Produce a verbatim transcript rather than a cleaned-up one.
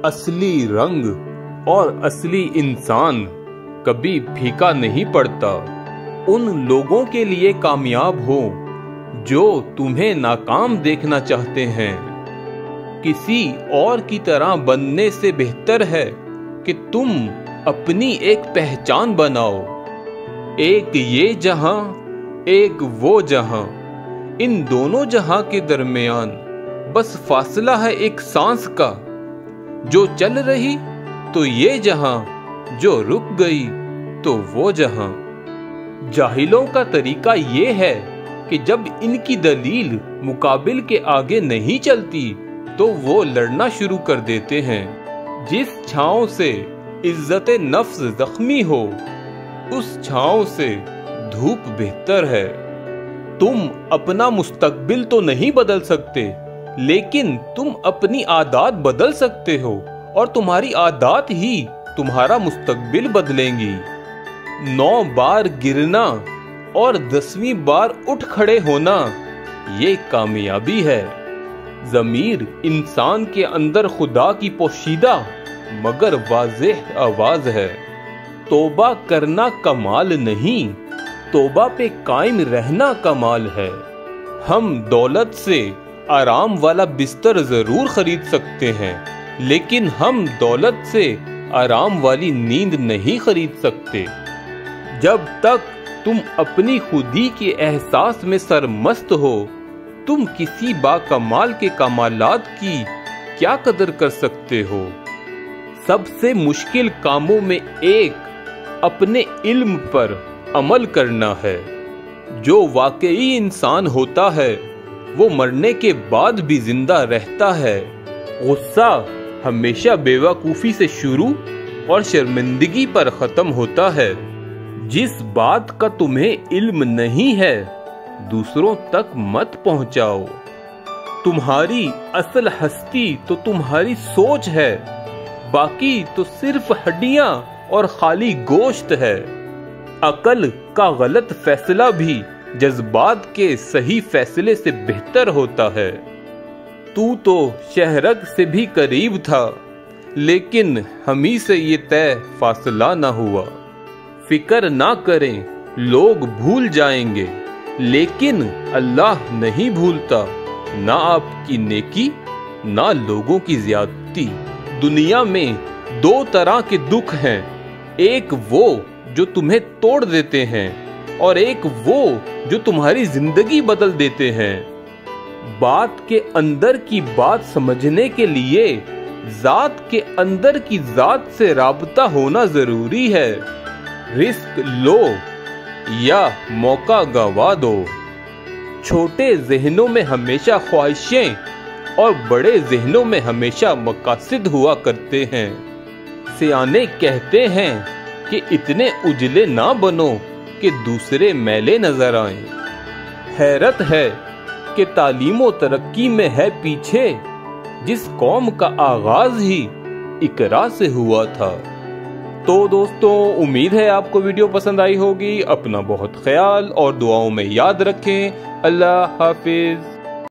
اصلی رنگ اور اصلی انسان کبھی پھیکا نہیں پڑتا۔ ان لوگوں کے لیے کامیاب ہو جو تمہیں ناکام دیکھنا چاہتے ہیں۔ کسی اور کی طرح بننے سے بہتر ہے کہ تم اپنی ایک پہچان بناؤ۔ ایک یہ جہاں، ایک وہ جہاں، ان دونوں جہاں کے درمیان بس فاصلہ ہے ایک سانس کا۔ جو چل رہی تو یہ جہاں، جو رک گئی تو وہ جہاں۔ جاہلوں کا طریقہ یہ ہے کہ جب ان کی دلیل مقابل کے آگے نہیں چلتی تو وہ لڑنا شروع کر دیتے ہیں۔ جس چھاؤں سے عزت نفس زخمی ہو، اس چھاؤں سے دھوپ بہتر ہے۔ تم اپنا مستقبل تو نہیں بدل سکتے، لیکن تم اپنی عادات بدل سکتے ہو، اور تمہاری عادات ہی تمہارا مستقبل بدلیں گی۔ نو بار گرنا اور دسویں بار اٹھ کھڑے ہونا، یہ کامیابی ہے۔ ضمیر انسان کے اندر خدا کی پوشیدہ مگر واضح آواز ہے۔ توبہ کرنا کمال نہیں، توبہ پہ قائم رہنا کمال ہے۔ ہم دولت سے آرام والا بستر ضرور خرید سکتے ہیں، لیکن ہم دولت سے آرام والی نیند نہیں خرید سکتے۔ جب تک تم اپنی خودی کے احساس میں سرمست ہو، تم کسی با کمال کے کمالات کی کیا قدر کر سکتے ہو؟ سب سے مشکل کاموں میں ایک اپنے علم پر عمل کرنا ہے۔ جو واقعی انسان ہوتا ہے وہ مرنے کے بعد بھی زندہ رہتا ہے۔ غصہ ہمیشہ بیوقوفی سے شروع اور شرمندگی پر ختم ہوتا ہے۔ جس بات کا تمہیں علم نہیں ہے، دوسروں تک مت پہنچاؤ۔ تمہاری اصل ہستی تو تمہاری سوچ ہے، باقی تو صرف ہڈیاں اور خالی گوشت ہے۔ عقل کا غلط فیصلہ بھی جذبات کے صحیح فیصلے سے بہتر ہوتا ہے۔ تو تو شہرک سے بھی قریب تھا، لیکن ہمیں سے یہ طے فاصلہ نہ ہوا۔ فکر نہ کریں، لوگ بھول جائیں گے، لیکن اللہ نہیں بھولتا، نہ آپ کی نیکی نہ لوگوں کی زیادتی۔ دنیا میں دو طرح کے دکھ ہیں، ایک وہ جو تمہیں توڑ دیتے ہیں، اور ایک وہ جو تمہاری زندگی بدل دیتے ہیں۔ بات کے اندر کی بات سمجھنے کے لیے ذات کے اندر کی ذات سے رابطہ ہونا ضروری ہے۔ رزق لو یا موقع گوا دو۔ چھوٹے ذہنوں میں ہمیشہ خواہشیں اور بڑے ذہنوں میں ہمیشہ مقاصد ہوا کرتے ہیں۔ سیانے کہتے ہیں کہ اتنے اجلے نہ بنو کہ دوسرے میلے نظر آئیں۔ حیرت ہے کہ تعلیم و ترقی میں ہے پیچھے جس قوم کا آغاز ہی اقرا سے ہوا تھا۔ تو دوستوں، امید ہے آپ کو ویڈیو پسند آئی ہوگی۔ اپنا بہت خیال اور دعاؤں میں یاد رکھیں۔ اللہ حافظ۔